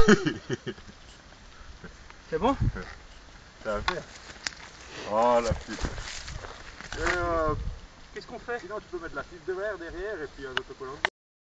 C'est bon? Ça va faire. Oh la fibre. Qu'est-ce qu'on fait? Sinon tu peux mettre la fibre de verre derrière et puis un autocollant.